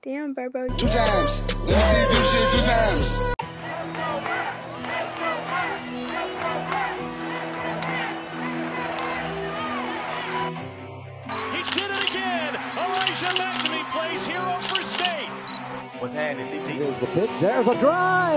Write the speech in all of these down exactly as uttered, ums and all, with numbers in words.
Damn, Barbo. Two times. Let me see you do shit two times. He did it again. MacNamee plays hero for state. What's happening, T T? Here's the pitch. There's a drive.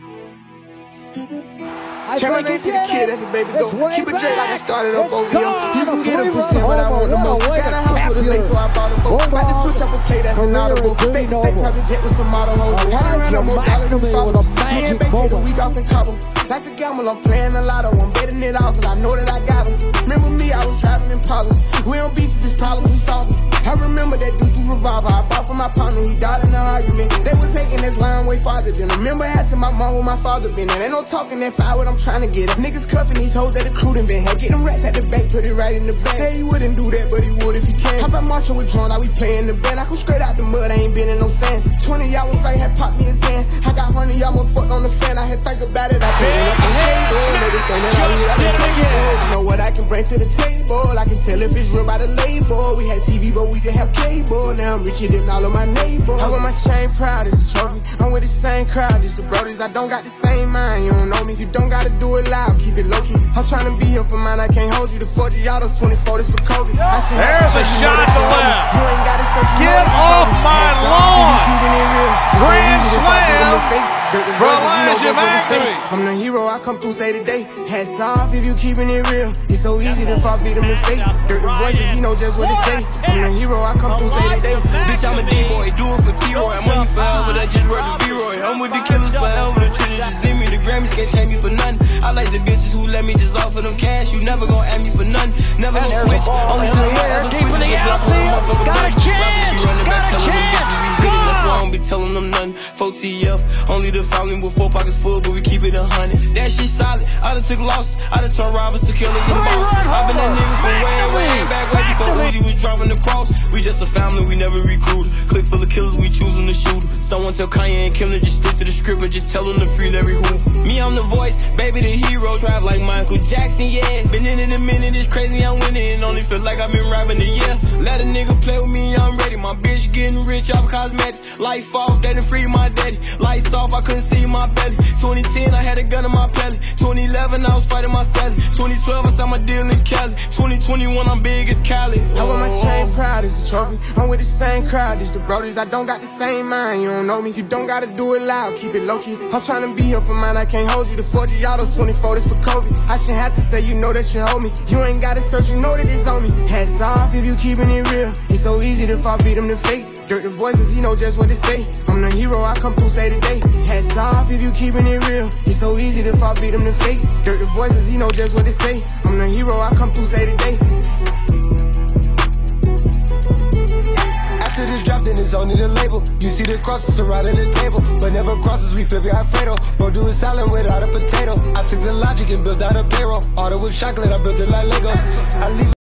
Tryna get to the kid, that's a baby go. Keep it J like I started up over here. You can get a percent, but I want the most. Got a house with a lake, so I bought a boat. About to switch up a play, that's an audible. State to state, private jet with some model hoes. Had around no more dollars than follow. Me and Bay take a week off in Cabo. That's a gamble, I'm playing a lotto. I'm betting it all, cause I know that I got them. Remember me, I was driving in Palos. We don't beef if it's problems, we solve them. I remember that dude through revolver. I bought for my partner, he died in an argument. They was hating, that's why I'm way farther than them. Remember asking my mom where my father been. And ain't no talking that fire, what I'm trying to get at. Niggas cuffing these hoes that the crew done been had. Get them rats at the bank, put it right in the bank. Say he wouldn't do that, but he would if he can. How about marching with drone, now we playing the band. I come straight out the mud, I ain't been in no sand. twenty y'all was fight, had popped me a Zan. I got one of y'all was fucked on the fan. I had think about it, I been up the shade. Everything that I need, I been paying for. You know what I can bring to the table. I can tell if it's real by the label. We had T V, but we didn't have cable. Now I'm richer than all of my neighbors. I wear my chain proud, it's a trophy. I'm with the same crowd, it's the brodies. I don't got the same mind, you don't know me. You don't gotta do it loud, keep it low key. I'm trying to be here for mine, I can't hold you. The forty autos, twenty-four, this for Kobe. There's a shot to left. You ain't gotta search. Get off my lawn. Grand slam for MacNamee. I'm the hero, I come through say today. Hats off if you keeping it real. It's so easy to fall victim to fate. Dirt the voices, he know just what to say. I'm the hero, I come through say today. Bitch, I'm a D-boy, do it for T-Roy. I'm money forever, that just work the V-Roy. I'm with the killers forever, the trenches just in me. The Grammys can't change me for nothing. I like the bitches who let me just offer them cash. You never gon' ask me for none. Never gon' switch. Only time I ever switch is a block from a motherfucker. Got a chance, got a chance. I don't be telling them nothing. four T F, only the following with four pockets full, but we keep it a hundred. That shit solid. I done took losses. I done turned robbers to killers and bosses. I been that nigga from way, way back way before Uzi was driving the cross. We just a family, we never recruited. Click full of killers, we choosing to shoot. Someone tell Kanye and Kim to just stick to the script and just tell them to free every who. Me, I'm the voice, baby, the hero. Drive like Michael Jackson, yeah. Been in in a minute, it's crazy, I'm winning. Only feel like I've been rapping a year. Let a nigga play with me, I'm ready. My bitch getting rich off cosmetics. Life off, they done free my daddy. Lights off, I couldn't see my belly. twenty ten, I had a gun in my belly. twenty eleven, I was fighting my celly. twenty twelve, I signed my deal in Cali. twenty twenty-one, I'm big as Cali. I wear my chain proud, it's a trophy. I'm with the same crowd, it's the brodies. I don't got the same mind, you don't know me. You don't gotta do it loud, keep it low key. I'm trying to be here for mine, I can't hold you. The forty autos, twenty-four, this for Kobe. I shouldn't have to say, you know that you hold me. You ain't gotta search, you know that it's on me. Hats off if you keeping it real. It's so easy to fall victim to fate. Dirt the voices, he know just what to say. I'm the hero, I come through say today. Hats off if you keeping it real. It's so easy to fall victim to fate. Dirt the voices, he know just what to say. I'm the hero, I come through say today. After this drop, then it's only the label. You see the crosses surrounding the table, but never crosses, we flip it Alfredo. Bro, do a salad without a potato. I took the logic and built out a payroll. Auto with chocolate, I built it like Legos. I leave